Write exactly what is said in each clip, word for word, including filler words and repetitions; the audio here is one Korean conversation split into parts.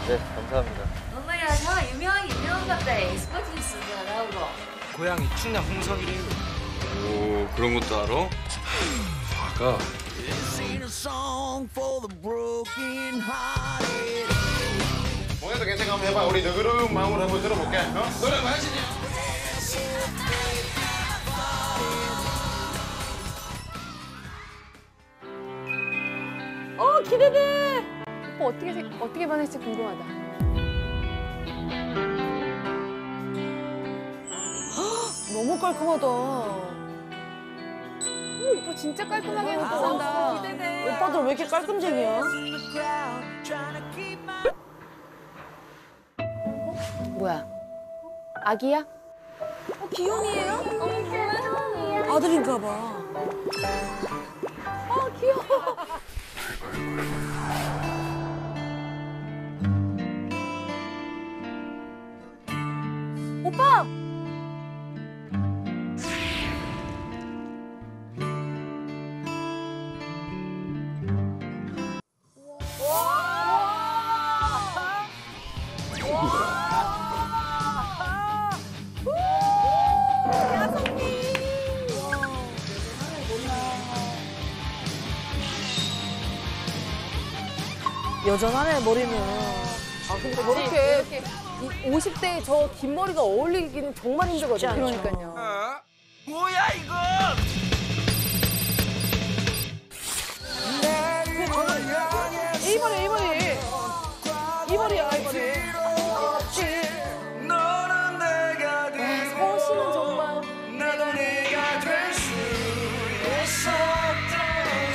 네, 감사합니다. 엄마야, 형 유명하게 유명한갑다. 스포츠 뉴스가 나오고. 고향이 충남 홍성이래요. 오, 그런 것도 알아? 화가. 뭐해도 괜찮아 한번 해봐. 우리 너그러운 마음으로 한번 들어볼게. 어? 노래 마시냐? 어 기대돼. 오빠 어떻게 생- 어떻게 반할지 궁금하다. 헉, 너무 깔끔하다. 오, 오빠 진짜 깔끔하게 해놓고 산다. 기대돼. 오빠들 왜 이렇게 깔끔쟁이야? 뭐야? 아기야? 어, 기현이에요? 어머, 귀여워. 아들인가 봐. 아, 귀여워. 오빠! 여전하네 머리는. 아, 근데 저렇게 이 오십 대에 저 긴 머리가 어울리기는 정말 힘들거든요. 그러니까요. 어? 뭐야 이거? 이 머리 이 머리. 이 머리야 이 머리. 너는 내가 되고 서울 씨는 정말. 나도 내가 될 수 있었던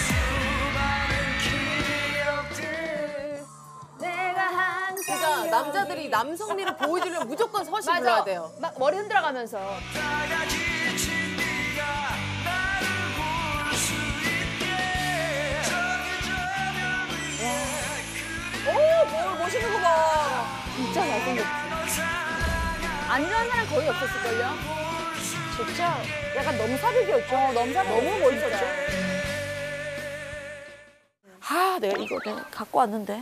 수많은 기억들. 내가 항상. 그러니까 남자들이 남성미를 보여주려면 무조건 서시 불러야 돼요. 막 머리 흔들어가면서. 다가 지친 네가 나를 볼 수 있게 저기 저녁 위에 오, 뭘 멋있는 거 봐. 진짜 잘생겼지. 안 좋아하는 사람 거의 없었을걸요? 진짜 약간 넘사벽이었죠. 어, 넘사벽. 너무 멋있었죠. 아, 내가 이거 내가 갖고 왔는데.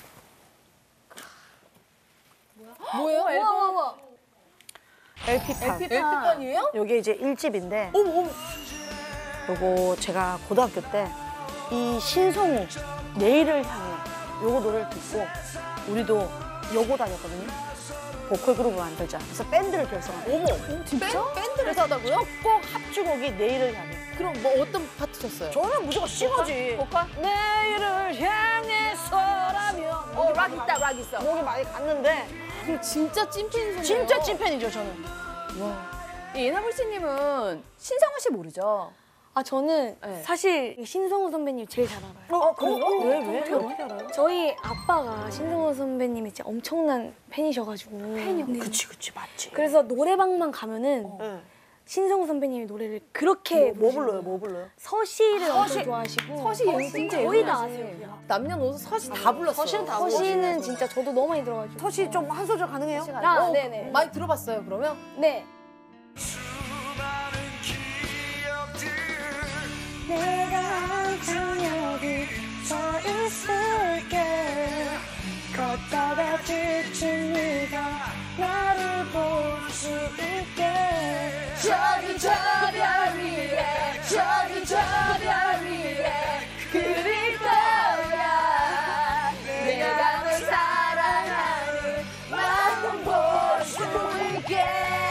뭐예요? 앨범? 엘피판. 엘피판이에요? 요게 이제 일 집인데. 어머, 어머. 요거 제가 고등학교 때 이 신성우 내일을 향해 요거 노래를 듣고 우리도 여고 다녔거든요. 보컬 그룹을 만들자. 그래서 밴드를 결성했어요. 어머, 진짜? 밴드를 하다고요? 꼭 합주곡이 내일을 향해. 그럼 뭐 어떤 파트 쳤어요? 저는 무조건 싱어지. 보컬? 내일을 향해서라면. 어, 락 있다, 락 있어. 목이 많이 갔는데 그럼 진짜 찐팬이셨네요. 진짜 찐팬이죠 저는. 예나불 씨님은 신성우 씨 모르죠? 아 저는 네. 사실 신성우 선배님 제일 잘 알아요. 어, 그래요? 왜, 왜? 어떻게 어떻게 알아요? 저희 아빠가 신성우 선배님이 진짜 엄청난 팬이셔가지고. 팬이요? 네. 그치, 그치, 맞지. 그래서 노래방만 가면은 네. 신성우 선배님의 노래를 그렇게 뭐, 뭐 불러요, 뭐 불러요? 서시를 엄청 서시. 좋아하시고. 서시 예능 진짜 거의 예능하시네. 다 아세요. 남녀노소 서시 다 불렀어요. 서시는 다 서시는 진짜 저도 너무 많이 들어가지고. 서시 좀 한 소절 가능해요? 아, 어, 네네. 많이 들어봤어요, 그러면? 네. 수많은 기억들 내가 항상 여기 서 있을게. 걷다가 지친 네가 나를 볼 수 있게. 저기 저 별 위에 저기 저 별 위에 그릴 거야. 내가 널 사랑하는 마음 볼 수 있게.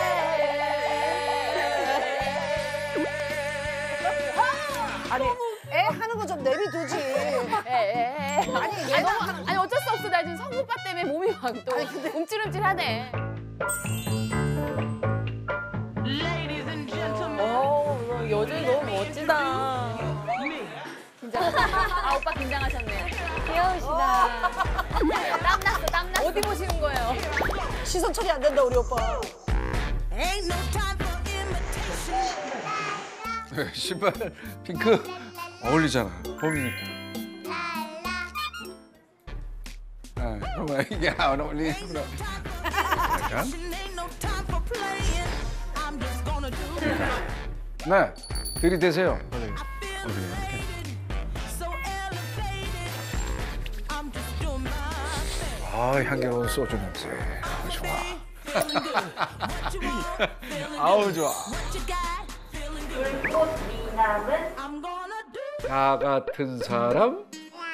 아니, 애 하는 거 좀 내비두지. 에에에. 아니, 아니, 너무, 아니 어쩔 수 없어. 나 지금 성우 오빠 때문에 몸이 막 또 움찔움찔하네. 어, 여전히 너무 멋지다. 긴장. 아, 오빠 긴장하셨네. 귀여우시다. 땀났어, 땀났어. 어디 보시는 거예요? 시선 처리 안 된다, 우리 오빠. 네, 신발 핑크 어울리잖아. 봄이니까. 아, 정말 이게 안 어울리는구나. 약간. 네, 들이대세요. 어디, 어디 이렇게. 아, 아, 향기로운 소주 냄새. 아우, 좋아. 아우, 좋아. 나 같은 사람?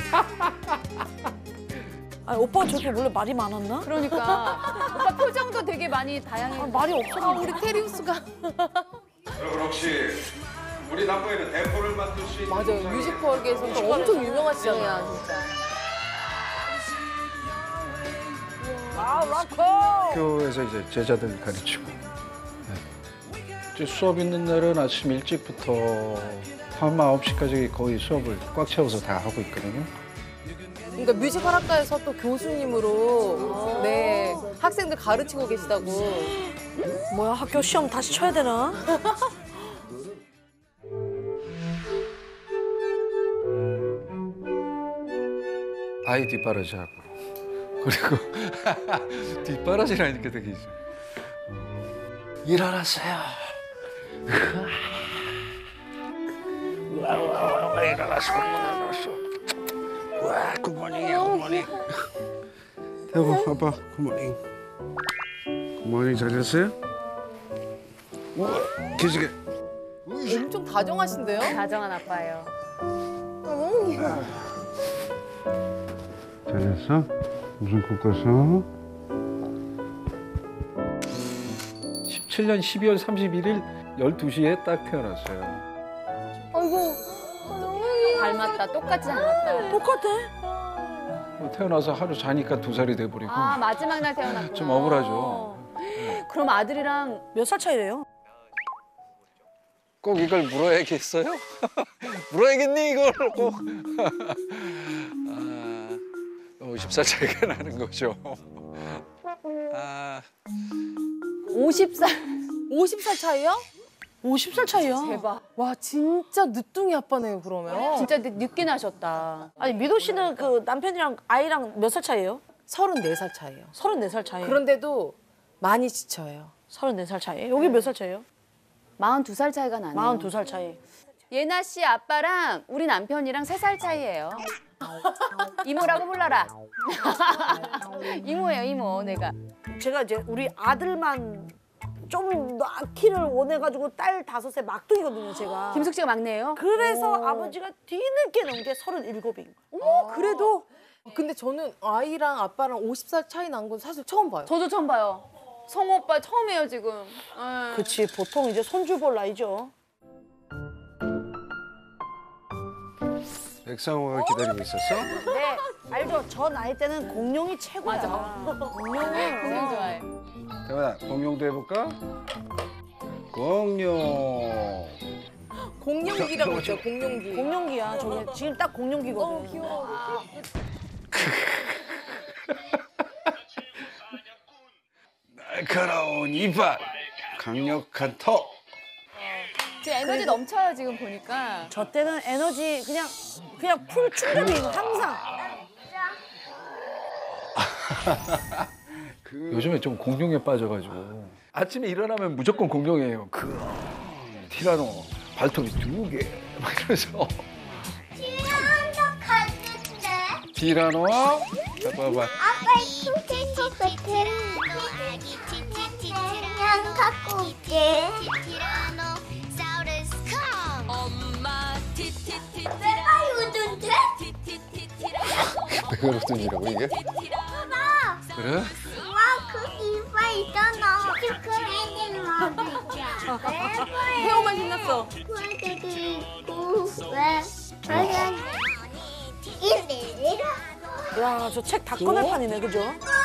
아 오빠가 저렇게 원래 말이 많았나? 그러니까 오빠 표정도 되게 많이 다양해. 아, 말이 없어. 우리 테리우스가 여러분 혹시 우리 남부에는 대포를 맡을 수 있는 맞아요. 뮤지컬계에서도 엄청 유명하시잖아요, 진짜. 아, 락커! 학교에서 이제 제자들 가르치고 네. 이제 수업 있는 날은 아침 일찍부터 밤 아홉 시까지 거의 수업을 꽉 채워서 다 하고 있거든요. 그러니까 뮤지컬 학과에서 또 교수님으로 네 학생들 가르치고 계시다고. 뭐야 학교 시험 다시 쳐야 되나? 아이 뒷바라지 하고 그리고 뒷바라지라니까 되게 있어. 일어났어요. 와, 와, 와, 일어났어, 일어났어. 와, 굿모닝이야, 굿모닝. 여보, 아빠, 굿모닝. 굿모닝, 잘 잤어요? 우와, 기지개. 엄청 다정하신데요? 다정한 아빠예요. 잘 잤어? 무슨 꿈 꿨어? 십칠 년 십이월 삼십일일 열두 시에 딱 태어났어요. 아이고, 닮았다. 똑같이 닮았다. 똑같아. 뭐 태어나서 하루 자니까 두 살이 돼버리고 아 마지막 날 태어났구나. 좀 억울하죠. 그럼 아들이랑 몇 살 차이래요? 꼭 이걸 물어야겠어요? 물어야겠니 이걸 꼭? 아, 오십 살 차이가 나는 거죠. 아, 오십 살. 오십 살 차이요? 오십 살 차이야. 대박. 와, 진짜 늦둥이 아빠네요, 그러면. 진짜 늦게 나셨다. 아니 미도 씨는 그 남편이랑 아이랑 몇 살 차이예요? 서른네 살 차이예요. 서른네 살 차이. 그런데도 많이 지쳐요. 서른네 살 차이. 여기 몇 살 차이예요? 마흔두 살 차이가 나네요. 마흔두 살 차이. 예나 씨 아빠랑 우리 남편이랑 세 살 차이예요. 이모라고 불러라. 이모예요, 이모. 내가. 제가 이제 우리 아들만 좀 낳기를 원해가지고 딸 다섯에 막둥이거든요, 제가. 김숙 씨가 막내예요? 그래서 아버지가 뒤늦게 넣은 게 서른일곱인 거예요. 어머, 그래도. 근데 저는 아이랑 아빠랑 오십 살 차이 난 건 사실 처음 봐요. 저도 처음 봐요. 성우 오빠 처음이에요, 지금. 예. 그치, 보통 이제 손주 볼 나이죠. 백상호가 기다리고 있었어? 네, 알죠? 저 나이 때는 공룡이 최고야. 맞아. 공룡은 공룡 좋아해. 대만아, 공룡도 해볼까? 공룡. 공룡기라고 있죠, 공룡기. 공룡기야. 저게 지금 딱 공룡기거든. 너무 귀여워. 날카로운 이빨, 강력한 턱. 지금 에너지 넘쳐요, 지금 보니까. 저 때는 에너지 그냥 그냥 풀 충전이 항상. 요즘에 좀 공룡에 빠져가지고 아침에 일어나면 무조건 공룡이에요. 그 티라노 발톱이 두 개. 막 이러면서. 티라노와 봐봐. 아빠 소세지 같은 그냥 갖고 올게. 내가 요즘데? 내가 로든이라고 이게? 그래? 와, 그 이빨 있잖아. 시크릿을 만들자. 태호만 신났어. 되게 있고 왜? 저는 이리라. 야, 저 책 다 꺼낼 판이네, 그죠?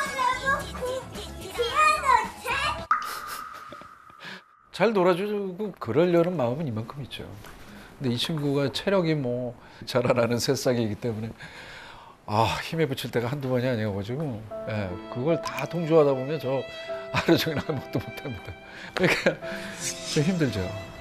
잘 놀아주고 그러려는 마음은 이만큼 있죠. 근데 이 친구가 체력이 뭐 자라나는 새싹이기 때문에 아 힘에 붙일 때가 한두 번이 아니어가지고 예, 그걸 다 동조하다 보면 저 하루 종일 아무것도 못합니다. 그러니까 좀 힘들죠.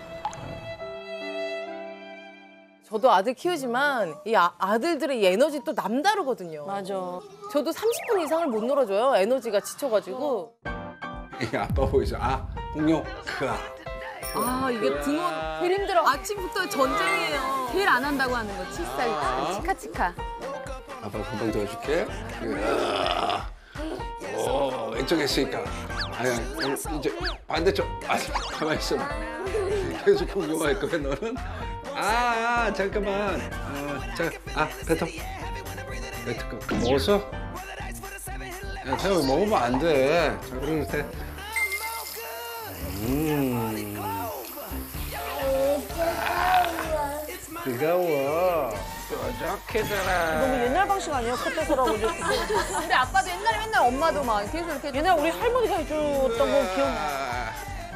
저도 아들 키우지만 이 아, 아들들의 이 에너지 또 남다르거든요. 맞아. 저도 삼십 분 이상을 못 놀아줘요. 에너지가 지쳐가지고. 이 아빠 보이죠? 아 공룡 크아. 아, 이게 등원 제일 힘들어. 아침부터 전쟁이에요. 제일 안 한다고 하는 거, 칠살 치카치카. 아빠 금방 도와줄게. 으아. 이쪽에 있으니까. 아니야, 이제 반대쪽. 아, 가만히 있어. 계속 궁금할 거야, 너는. 아, 아 잠깐만. 어, 자, 아, 뱉어. 뱉어. 그, 먹었어? 야, 태영이 먹으면 안 돼. 자, 그럴 때. 음. 뜨거워. 뾰족해져라. 너무 옛날 방식 아니에요? 콧대서라고 이렇게. 우리 아빠도 옛날에 맨날 엄마도 막 계속 이렇게 옛날 우리 할머니가 해줬던 거 기억나.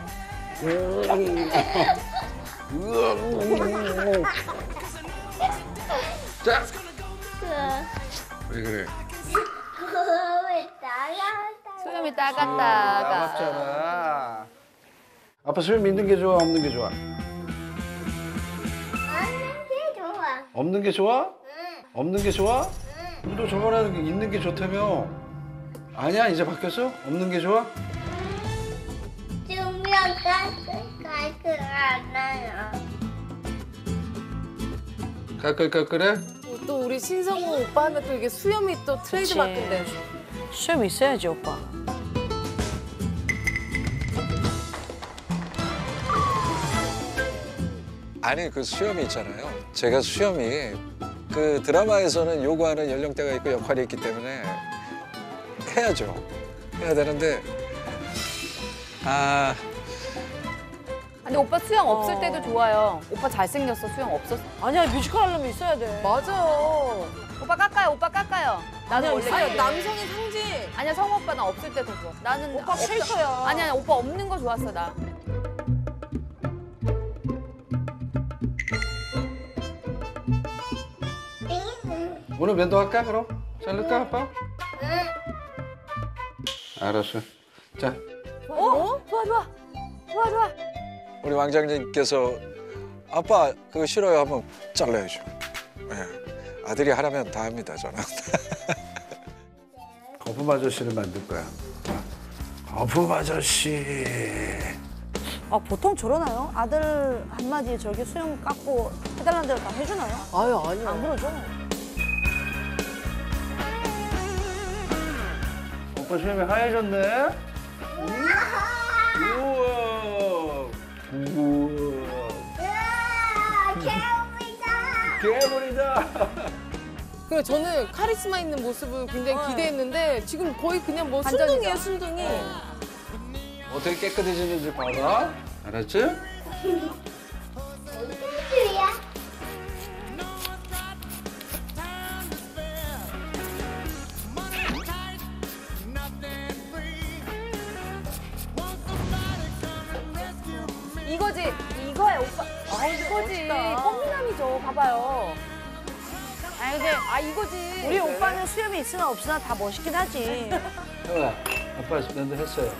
자. 왜 그래? 왜 따라다? 수염이 따갔다가. 나갔잖아. 아빠 수염 있는 게 좋아, 없는 게 좋아? 아는 게 좋아. 없는 게 좋아? 응. 없는 게 좋아? 응. 너 저번에 있는 게 좋다며. 아니야, 이제 바뀌었어? 없는 게 좋아? 주면 깔끔깔끔 않아요. 까끌까끌해? 또 우리 신성우 오빠 하면 또 이게 수염이 또 트레이드 마크인데. 수염 있어야지, 오빠. 아니 그 수염이 있잖아요. 제가 수염이 그 드라마에서는 요구하는 연령대가 있고 역할이 있기 때문에 해야죠. 해야 되는데 아 근데 오빠 수영 없을 때도 좋아요. 오빠 잘생겼어. 수영 없었어. 아니야, 뮤지컬 하려면 있어야 돼. 맞아요. 오빠 깎아요. 오빠 깎아요. 나는 원래 아니, 그래. 남성의 상징. 아니야, 성우 오빠 나 없을 때 더 좋아. 나는 오빠 없- 캐릭터야. 아니야, 오빠 없는 거 좋았어 나. 오늘 면도할까, 그럼? 자를까, 아빠? 응. 알았어. 자, 어? 좋아 좋아. 좋아 좋아. 우리 왕장님께서 아빠 그거 싫어요 하면 잘라야죠. 예. 아들이 하라면 다 합니다 저는. 거품 아저씨를 만들 거야. 거품 아저씨. 아, 보통 저러나요? 아들 한마디에 저렇게 수염 깎고 해달라는 대로 다 해주나요? 아유, 아니요. 안 그러죠? 오빠 수염이 하얘졌네? 우와. 우와. 으아, 괴물이다. 괴물이다. 그리고 저는 카리스마 있는 모습을 굉장히 기대했는데 지금 거의 그냥 뭐 반전이죠. 순둥이에요, 순둥이. 어떻게 깨끗해지는지 봐봐. 알았지? 무슨일이야? 이거지. 이거야 오빠. 아 이거지. 뽕미남이죠. 봐봐요. 아 근데 아 이거지. 우리 오빠는 수염이 있으나 없으나 다 멋있긴 하지. 형아, 아빠 면도 했어요.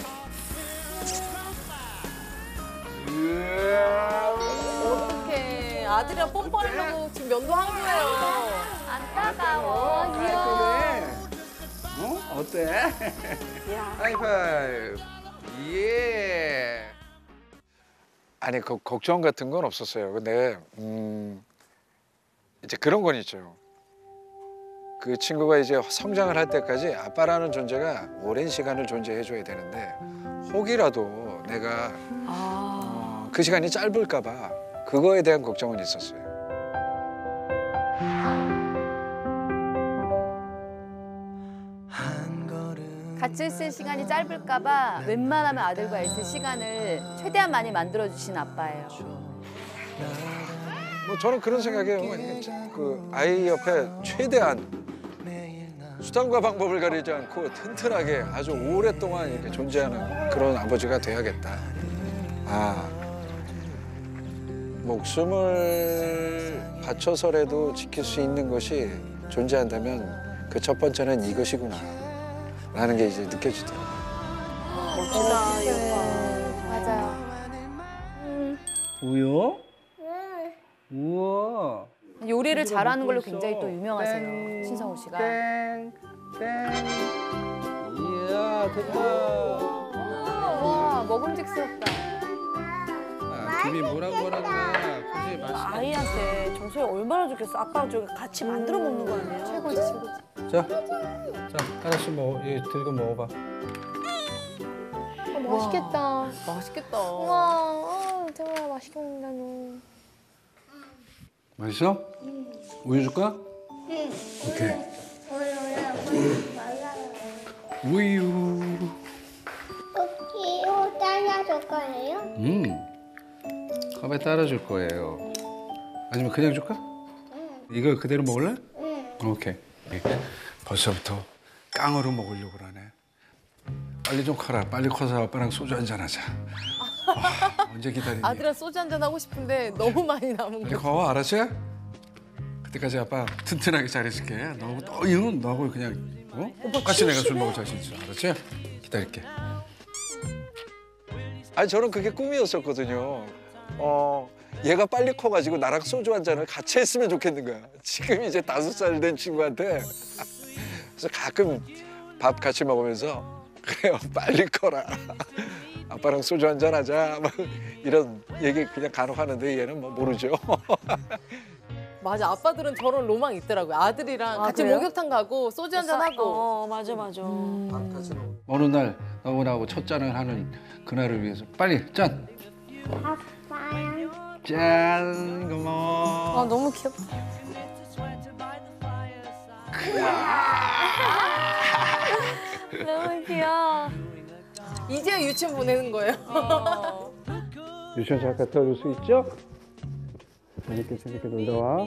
어떡해. 아들이랑 뽀뽀하려고 지금 면도한 거예요. 안 따가워. 아, 그래? 어? 어때? 하이파이브. 예. 아니 그 걱정 같은 건 없었어요. 근데 음, 이제 그런 건 있죠. 그 친구가 이제 성장을 할 때까지 아빠라는 존재가 오랜 시간을 존재해줘야 되는데 혹이라도 내가 어, 그 시간이 짧을까 봐 그거에 대한 걱정은 있었어요. 같이 있을 시간이 짧을까봐 웬만하면 아들과 있을 시간을 최대한 많이 만들어주신 아빠예요. 뭐 저는 그런 생각이에요. 그 아이 옆에 최대한 수단과 방법을 가리지 않고 튼튼하게 아주 오랫동안 이렇게 존재하는 그런 아버지가 돼야겠다. 아, 목숨을 바쳐서라도 지킬 수 있는 것이 존재한다면 그 첫 번째는 이것이구나 라는 게 이제 느껴지더라고요. 멋지다, 이 오빠. 맞아요. 우요? 응. 우와. 요리를 잘하는 걸로 굉장히 또 유명하세요. 신성우 씨가. 땡, 땡. 이야, 됐다. 와 먹음직스럽다. 아, 김이 뭐라고 하는 거야? 그지, 맛있다. 아이한테 정서이 얼마나 좋겠어. 아빠랑 저기 같이 만들어 먹는 거 아니에요? 최고지 최고지. 자, 자, 하나씩 먹어. 얘 들고 먹어봐. 맛있겠다. 맛있겠다. 우와, 어, 정말 맛있게 먹는다, 너. 맛있어? 우유 줄까? 응. 오케이. 우유를 말라요. 우유. 혹시 옷 잘라줄 거예요? 음. 컵에 따라줄 거예요. 아니면 그냥 줄까? 응. 이거 그대로 먹을래? 응. 오케이. 벌써부터 깡으로 먹으려고 그러네. 빨리 좀 커라. 빨리 커서 아빠랑 소주 한잔 하자. 와, 언제 기다리니? 아들아 소주 한잔 하고 싶은데 너무 많이 남은 빨리 거. 커, 알았지? 그때까지 아빠 튼튼하게 잘해줄게. 너하고 너 이런 너하고 그냥 어? 똑같이 내가 술 먹을 자신 있어. 알았지? 기다릴게. 아니 저는 그게 꿈이었었거든요. 어, 얘가 빨리 커가지고 나랑 소주 한 잔을 같이 했으면 좋겠는 거야. 지금 이제 다섯 살 된 친구한테. 그래서 가끔 밥 같이 먹으면서 그래요, 빨리 커라. 아빠랑 소주 한 잔 하자. 막 이런 얘기 그냥 간혹 하는데 얘는 뭐 모르죠. 맞아, 아빠들은 저런 로망이 있더라고요. 아들이랑 아, 같이 그래요? 목욕탕 가고 소주 한잔 하고. 어, 맞아, 맞아. 어느 날 너하고 첫 잔을 하는 그날을 위해서 빨리 짠. 아빠야. 짠, 고마워. 아, 너무 귀엽다. 너무 귀여워. 이제 유치원 보내는 거예요. 유치원 잘 갔다 올 수 있죠? 재밌게 재밌게 놀다 와.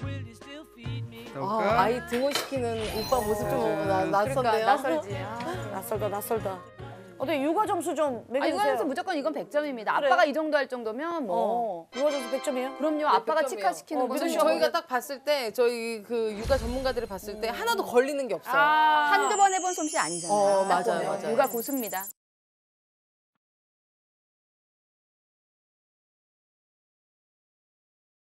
아, 아이 등원시키는 오빠 모습 좀 나, 낯선데요? 그러니까 낯설지. 아. 낯설다, 낯설다. 어때, 육아 점수 좀 아, 매겨주세요. 이거에서 무조건 이건 백 점입니다. 그래요? 아빠가 이 정도 할 정도면 뭐. 어, 육아 점수 백 점이에요? 그럼요. 아빠가 백 점이에요. 치카시키는 어, 거는 믿으시오. 저희가 딱 봤을 때 저희 그 육아 전문가들을 봤을 때 하나도 걸리는 게 없어요. 한두 번 해본 솜씨 아니잖아요. 어, 맞아요, 네, 맞아요. 육아 고수입니다.